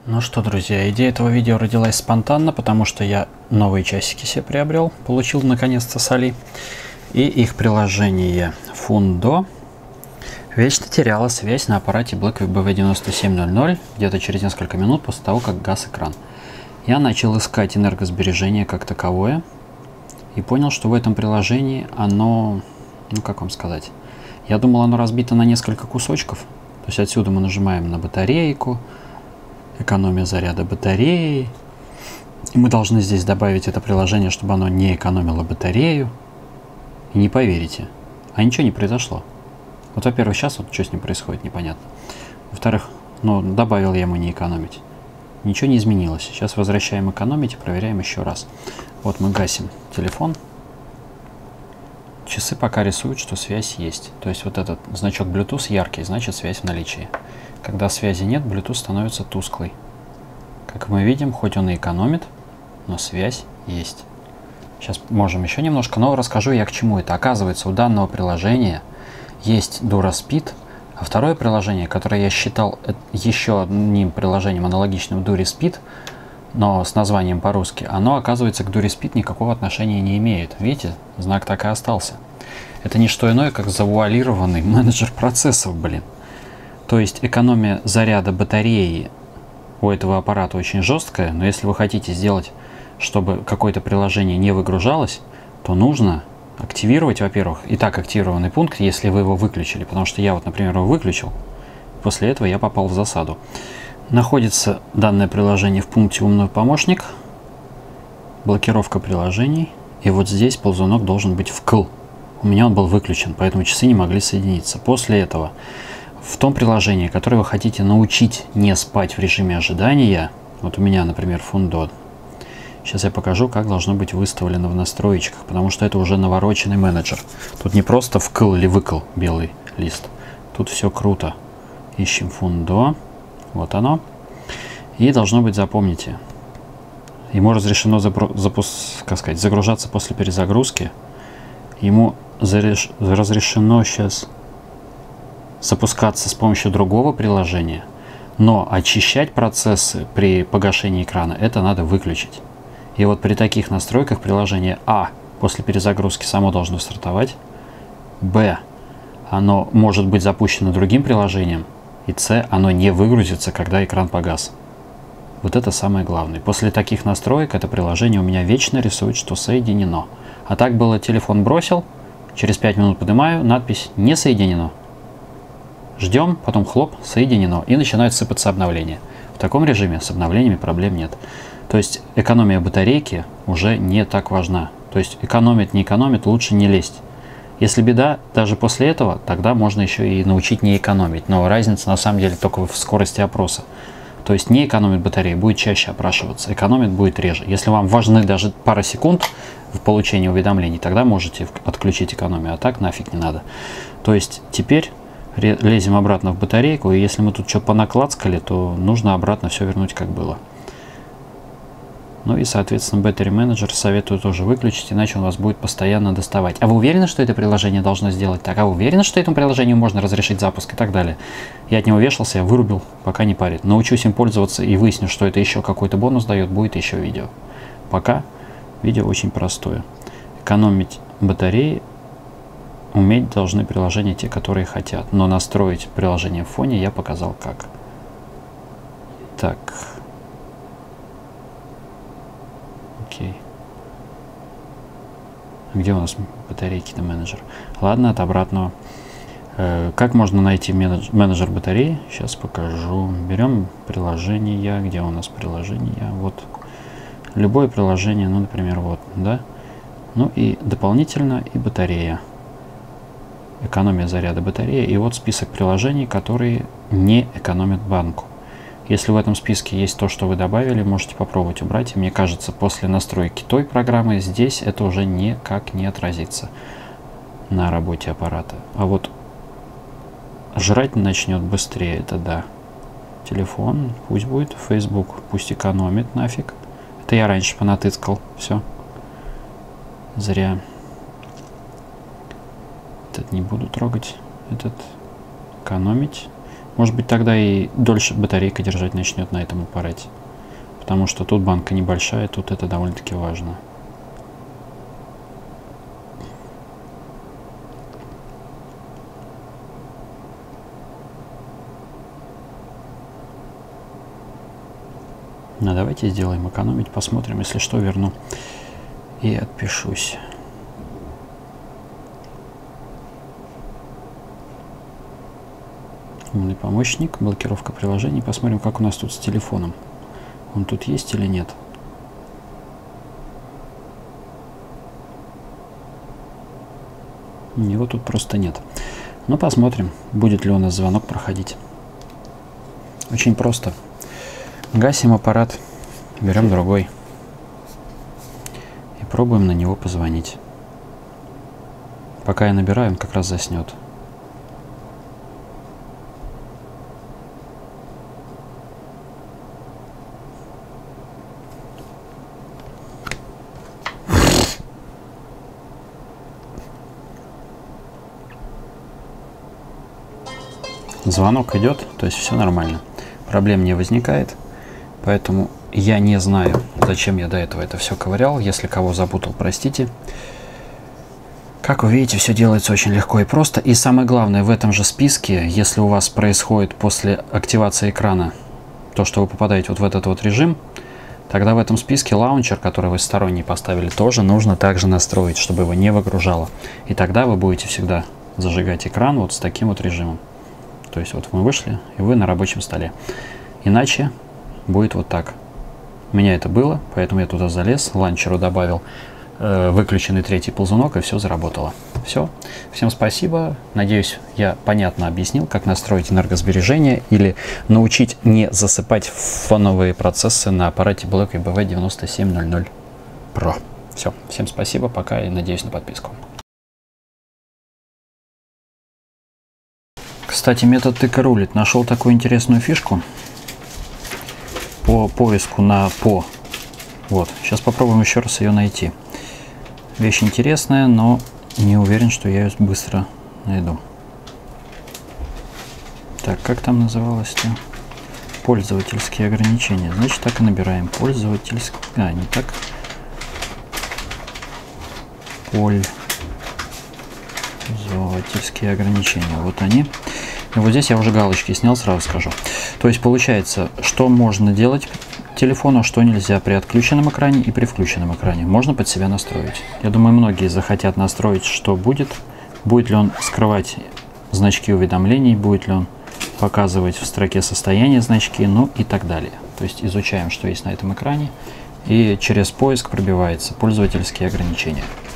Ну что, друзья, идея этого видео родилась спонтанно, потому что я новые часики себе приобрел, получил наконец-то с Али. И их приложение Fundo вечно теряло связь на аппарате BlackView BV9700 где-то через несколько минут после того, как гас экран. Я начал искать энергосбережение как таковое и понял, что в этом приложении оно, как вам сказать, я думал, оно разбито на несколько кусочков. То есть отсюда мы нажимаем на батарейку, экономия заряда батареи. И мы должны здесь добавить это приложение, чтобы оно не экономило батарею. И не поверите, а ничего не произошло. Вот, во-первых, сейчас вот что с ним происходит, непонятно. Во-вторых, добавил я ему не экономить. Ничего не изменилось. Сейчас возвращаем экономить и проверяем еще раз. Вот мы гасим телефон. Часы пока рисуют, что связь есть. То есть вот этот значок Bluetooth яркий, значит связь в наличии. Когда связи нет, Bluetooth становится тусклый. Как мы видим, хоть он и экономит, но связь есть. Сейчас можем еще немножко, но расскажу я к чему это. Оказывается, у данного приложения есть DuraSpeed, а второе приложение, которое я считал еще одним приложением аналогичным DuraSpeed, но с названием по-русски, оно, оказывается, к DuraSpeed никакого отношения не имеет. Видите, знак так и остался. Это не что иное, как завуалированный менеджер процессов, блин. То есть экономия заряда батареи у этого аппарата очень жесткая, но если вы хотите сделать, чтобы какое-то приложение не выгружалось, то нужно активировать, во-первых, и так активированный пункт, если вы его выключили. Потому что я вот, например, его выключил, после этого я попал в засаду. Находится данное приложение в пункте «Умный помощник», блокировка приложений, и вот здесь ползунок должен быть вкл. У меня он был выключен, поэтому часы не могли соединиться. После этого в том приложении, которое вы хотите научить не спать в режиме ожидания, вот у меня, например, Fundo, сейчас я покажу, как должно быть выставлено в настроечках, потому что это уже навороченный менеджер. Тут не просто вкл или выкл белый лист, тут все круто. Ищем Fundo, вот оно, и должно быть, запомните, ему разрешено загружаться после перезагрузки, ему разрешено сейчас запускаться с помощью другого приложения, но очищать процессы при погашении экрана это надо выключить. И вот при таких настройках приложение после перезагрузки само должно стартовать, оно может быть запущено другим приложением, и оно не выгрузится, когда экран погас. Вот это самое главное. После таких настроек это приложение у меня вечно рисует, что соединено. А так было: телефон бросил, через 5 минут поднимаю, надпись «Не соединено». Ждем, потом хлоп, соединено, и начинают сыпаться обновления. В таком режиме с обновлениями проблем нет. То есть экономия батарейки уже не так важна. То есть экономит, не экономит, лучше не лезть. Если беда, даже после этого, тогда можно еще и научить не экономить. Но разница на самом деле только в скорости опроса. То есть не экономит батарея, будет чаще опрашиваться, экономит будет реже. Если вам важны даже пара секунд в получении уведомлений, тогда можете отключить экономию, а так нафиг не надо. То есть теперь лезем обратно в батарейку, и если мы тут что-то понаклацкали, то нужно обратно все вернуть как было. Ну и, соответственно, Battery Manager советую тоже выключить, иначе он вас будет постоянно доставать. А вы уверены, что это приложение должно сделать так? А вы уверены, что этому приложению можно разрешить запуск и так далее? Я от него вешался, я вырубил, пока не парит. Научусь им пользоваться и выясню, что это еще какой-то бонус дает, будет еще видео. Пока видео очень простое. Экономить батареи уметь должны приложения те, которые хотят. Но настроить приложение в фоне я показал как. Так. Окей. Где у нас батарейки-то менеджер? Ладно, от обратного. Как можно найти менеджер батареи? Сейчас покажу. Берем приложение. Где у нас приложение? Вот. Любое приложение, например, вот, да? Ну и дополнительно и батарея. Экономия заряда батареи. И вот список приложений, которые не экономят банку. Если в этом списке есть то, что вы добавили, можете попробовать убрать. И мне кажется, после настройки той программы здесь это уже никак не отразится на работе аппарата. А вот жрать начнет быстрее, это да. Телефон пусть будет, Facebook пусть экономит нафиг. Это я раньше понатыскал, все. Зря. Этот не буду трогать, этот экономить. Может быть, тогда и дольше батарейка держать начнет на этом аппарате. Потому что тут банка небольшая, тут это довольно-таки важно. Ну, давайте сделаем экономить, посмотрим, если что, верну и отпишусь. Умный помощник, блокировка приложений. Посмотрим, как у нас тут с телефоном. Он тут есть или нет? Его тут просто нет. Но посмотрим, будет ли у нас звонок проходить. Очень просто. Гасим аппарат, берем другой и пробуем на него позвонить. Пока я набираю, он как раз заснет. Звонок идет, то есть все нормально. Проблем не возникает. Поэтому я не знаю, зачем я до этого это все ковырял. Если кого запутал, простите. Как вы видите, все делается очень легко и просто. И самое главное, в этом же списке, если у вас происходит после активации экрана то, что вы попадаете вот в этот вот режим, тогда в этом списке лаунчер, который вы сторонний поставили, тоже нужно также настроить, чтобы его не выгружало. И тогда вы будете всегда зажигать экран вот с таким вот режимом. То есть вот мы вышли, и вы на рабочем столе. Иначе будет вот так. У меня это было, поэтому я туда залез, лаунчеру добавил выключенный третий ползунок, и все заработало. Все. Всем спасибо. Надеюсь, я понятно объяснил, как настроить энергосбережение или научить не засыпать фоновые процессы на аппарате Blackview BV9700 Pro. Все. Всем спасибо. Пока и надеюсь на подписку. Кстати, метод тыка рулит. Нашел такую интересную фишку по поиску на по. Вот. Сейчас попробуем еще раз ее найти. Вещь интересная, но не уверен, что я ее быстро найду. Так, как там называлось-то? Пользовательские ограничения. Значит, так и набираем. Пользовательские... А, не так. Пользовательские ограничения. Вот они. И вот здесь я уже галочки снял, сразу скажу. То есть получается, что можно делать телефону, что нельзя при отключенном экране и при включенном экране. Можно под себя настроить. Я думаю, многие захотят настроить, что будет. Будет ли он скрывать значки уведомлений, будет ли он показывать в строке состояния значки, ну и так далее. То есть изучаем, что есть на этом экране, и через поиск пробивается пользовательские ограничения.